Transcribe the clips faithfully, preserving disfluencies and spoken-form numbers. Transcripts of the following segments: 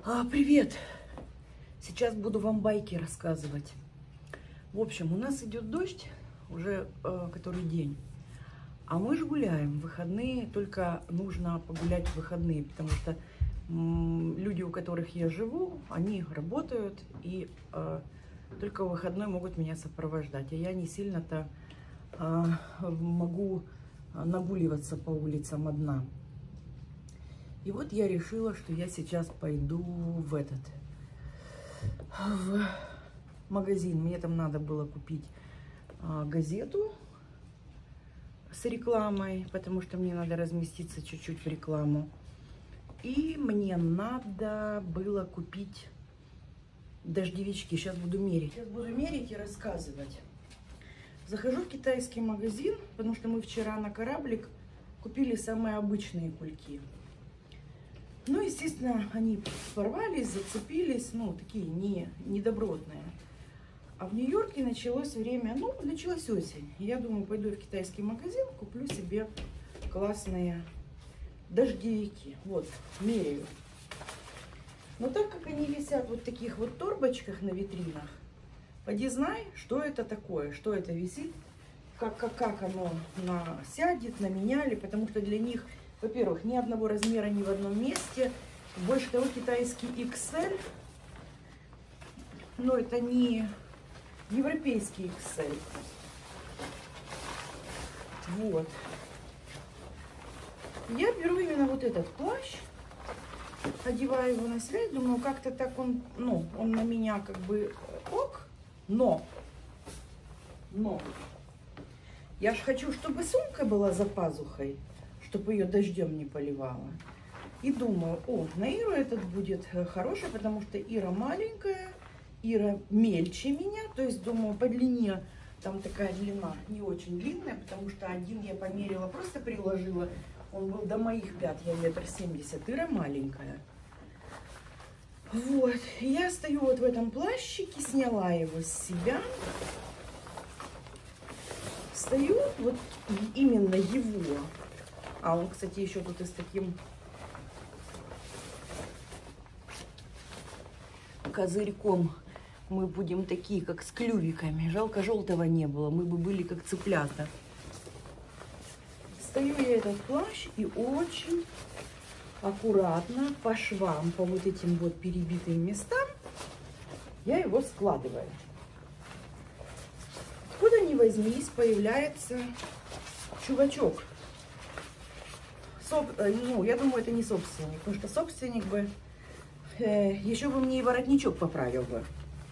А, привет! Сейчас буду вам байки рассказывать. В общем, у нас идет дождь уже э, который день. А мы же гуляем в выходные, только нужно погулять в выходные, потому что м, люди, у которых я живу, они работают и э, только в выходной могут меня сопровождать. А я не сильно-то э, могу нагуливаться по улицам одна. И вот я решила, что я сейчас пойду в этот, в магазин. Мне там надо было купить а, газету с рекламой, потому что мне надо разместиться чуть-чуть в рекламу. И мне надо было купить дождевички. Сейчас буду мерить. Сейчас буду мерить и рассказывать. Захожу в китайский магазин, потому что мы вчера на кораблик купили самые обычные кульки. Ну, естественно, они порвались, зацепились, ну, такие не, недобротные. А в Нью-Йорке началось время, ну, началась осень. Я думаю, пойду в китайский магазин, куплю себе классные дождевики. Вот, меряю. Но так как они висят вот в таких вот торбочках на витринах, поди знай, что это такое, что это висит, как, как, как оно на, сядет, на меня ли, потому что для них... Во-первых, ни одного размера ни в одном месте. Больше того, китайский икс эль. Но это не европейский икс эль. Вот. Я беру именно вот этот плащ. Одеваю его на связь. Думаю, как-то так он, ну, он на меня как бы ок. Но. Но. Я же хочу, чтобы сумка была за пазухой, чтобы ее дождем не поливало. И думаю, о, на Иру этот будет хороший, потому что Ира маленькая, Ира мельче меня. То есть, думаю, по длине, там такая длина не очень длинная, потому что один я померила, просто приложила. Он был до моих пят, я метр семьдесят, Ира маленькая. Вот, я стою вот в этом плащике, сняла его с себя. Стою, вот именно его. А он, кстати, еще тут и с таким козырьком. Мы будем такие, как с клювиками. Жалко, желтого не было. Мы бы были как цыплята. Стою я этот плащ и очень аккуратно по швам, по вот этим вот перебитым местам, я его складываю. Откуда ни возьмись, появляется чувачок. Соб, ну, я думаю, это не собственник, потому что собственник бы э, еще бы мне и воротничок поправил бы.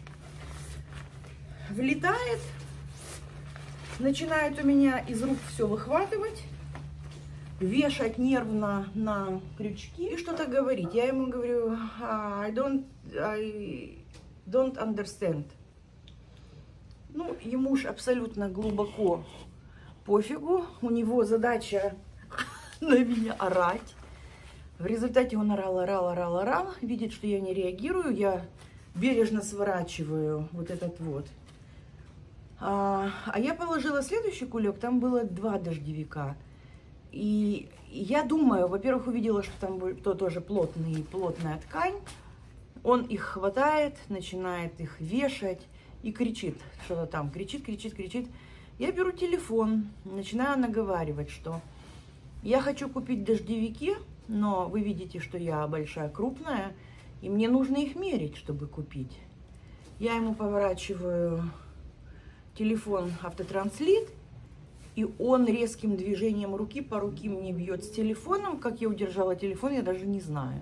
Влетает, начинает у меня из рук все выхватывать, вешать нервно на крючки и что-то говорить. Я ему говорю, I don't, I don't understand. Ну, ему уж абсолютно глубоко пофигу, у него задача на меня орать. В результате он орал, орал, орал, орал. Видит, что я не реагирую. Я бережно сворачиваю вот этот вот. А, а я положила следующий кулек. Там было два дождевика. И я думаю, во-первых, увидела, что там то тоже плотный, плотная ткань. Он их хватает, начинает их вешать и кричит. Что-то там кричит, кричит, кричит. Я беру телефон, начинаю наговаривать, что... Я хочу купить дождевики, но вы видите, что я большая, крупная, и мне нужно их мерить, чтобы купить. Я ему поворачиваю телефон автотранслит, и он резким движением руки по руке мне бьет с телефоном. Как я удержала телефон, я даже не знаю.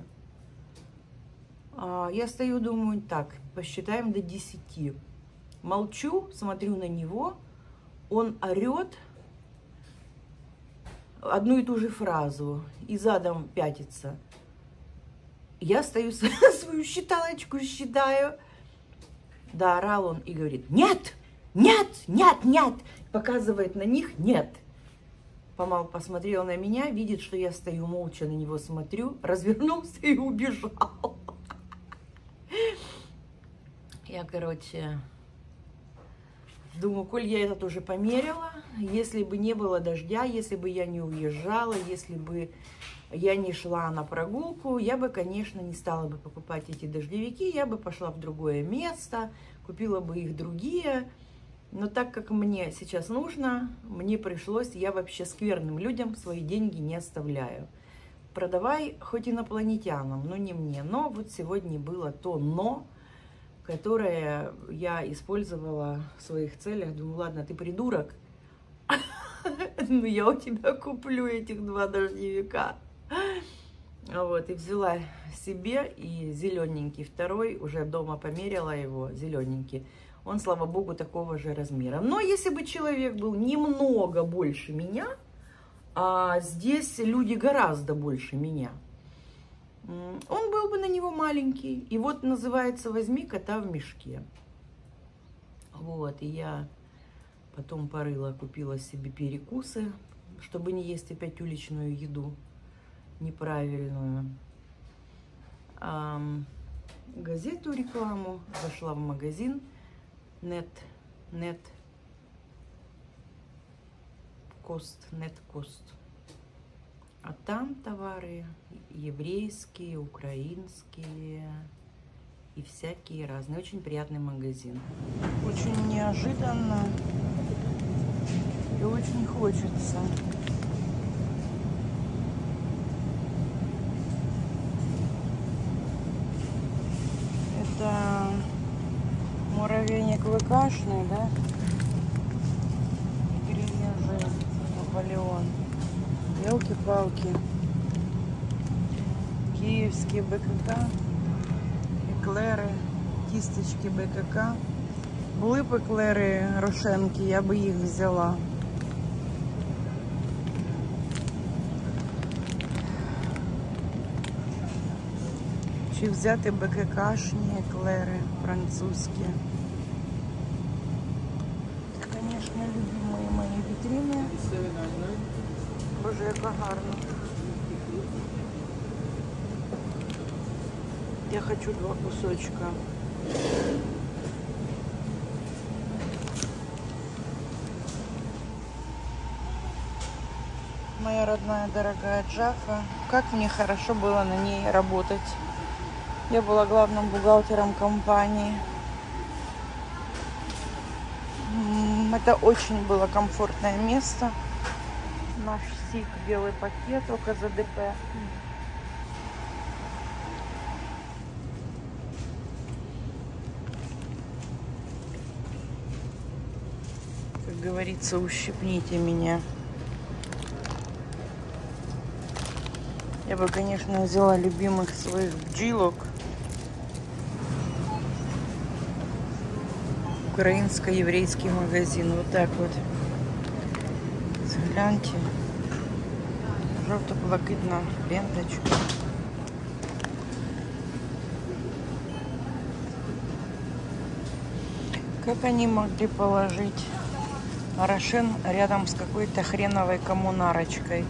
Я стою, думаю, так, посчитаем до десяти. Молчу, смотрю на него, он орет одну и ту же фразу и задом пятится. Я стою, свою считалочку считаю. Да, орал он и говорит, нет, нет, нет, нет. Показывает на них, нет. Помал посмотрел на меня, видит, что я стою молча на него смотрю, развернулся и убежал. Я, короче... Думаю, коль я это тоже померила, если бы не было дождя, если бы я не уезжала, если бы я не шла на прогулку, я бы, конечно, не стала бы покупать эти дождевики, я бы пошла в другое место, купила бы их другие. Но так как мне сейчас нужно, мне пришлось, я вообще скверным людям свои деньги не оставляю. Продавай хоть инопланетянам, но не мне. Но вот сегодня было то «но», которое я использовала в своих целях. Думаю, ладно, ты придурок, но я у тебя куплю этих два дождевика. Вот, и взяла себе и зелененький второй, уже дома померила его, зелененький. Он, слава богу, такого же размера. Но если бы человек был немного больше меня, а здесь люди гораздо больше меня, он был бы на него маленький. И вот называется «Возьми кота в мешке». Вот, и я потом порыла, купила себе перекусы, чтобы не есть опять уличную еду неправильную. А, газету, рекламу, зашла в магазин Нет, Нет, Кост, Нет Кост. А там товары еврейские, украинские и всякие разные. Очень приятный магазин. Очень неожиданно и очень хочется. Это муравейник ВКшный, да? Гринежи, Наполеон. Елки-палки. Киевские БКК. Эклеры. Кисточки БКК. Були б еклери Рошенки, я бы їх взяла. Чи взяти БККшні еклери французькі. Конечно, любимые мои витрины. Боже, яка гарна. Я хочу два кусочка. Моя родная, дорогая Джафа. Как мне хорошо было на ней работать. Я была главным бухгалтером компании. Это очень было комфортное место. Наш СИК, белый пакет, ОКЗДП. Как говорится, ущипните меня. Я бы, конечно, взяла любимых своих бджилок. Украинско-еврейский магазин. Вот так вот. Гляньте. Жовто-блакитна ленточка. Как они могли положить Рошен рядом с какой-то хреновой коммунарочкой?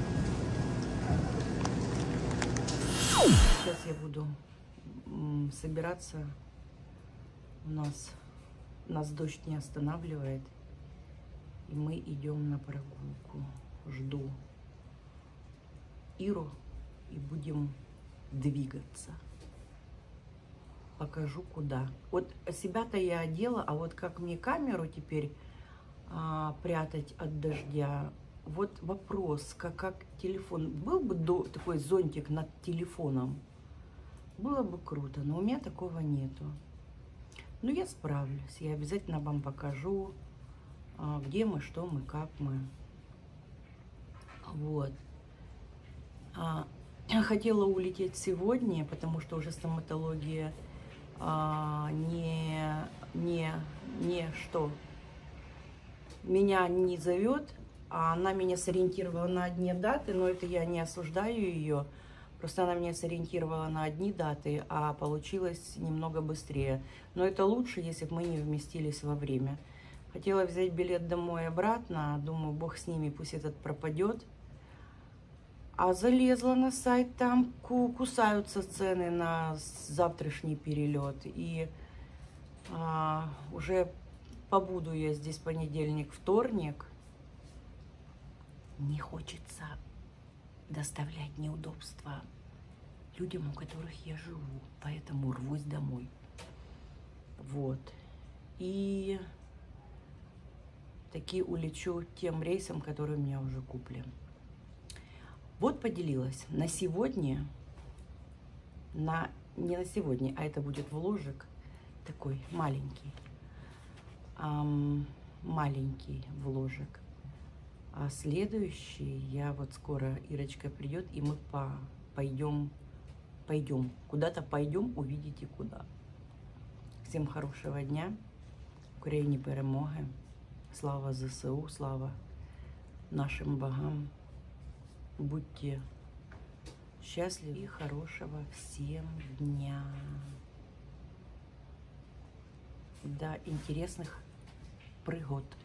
Сейчас я буду собираться. У нас, нас дождь не останавливает. И мы идем на прогулку. Жду Иру и будем двигаться. Покажу куда. Вот себя-то я одела, а вот как мне камеру теперь а, прятать от дождя? Вот вопрос, как, как телефон. Был бы до, такой зонтик над телефоном, было бы круто, но у меня такого нету. Но я справлюсь, я обязательно вам покажу, а, где мы, что мы, как мы. Вот. А, я хотела улететь сегодня, потому что уже стоматология а, не, не, не что, меня не зовет, а она меня сориентировала на одни даты, но это я не осуждаю ее, просто она меня сориентировала на одни даты, а получилось немного быстрее. Но это лучше, если бы мы не вместились во время. Хотела взять билет домой обратно, думаю, бог с ними, пусть этот пропадет. А залезла на сайт, там кусаются цены на завтрашний перелет. И а, уже побуду я здесь понедельник, вторник. Не хочется доставлять неудобства людям, у которых я живу. Поэтому рвусь домой. Вот. И таки улечу тем рейсом, который у меня уже куплен. Вот поделилась. На сегодня, на, не на сегодня, а это будет вложик такой маленький. Эм, маленький вложик. А следующий, я вот скоро, Ирочка придет, и мы по, пойдем, пойдем, куда-то пойдем, увидите куда. Всем хорошего дня, Україні перемоги, слава ЗСУ, слава нашим богам. Будьте счастливы и хорошего всем дня. До интересных пригод.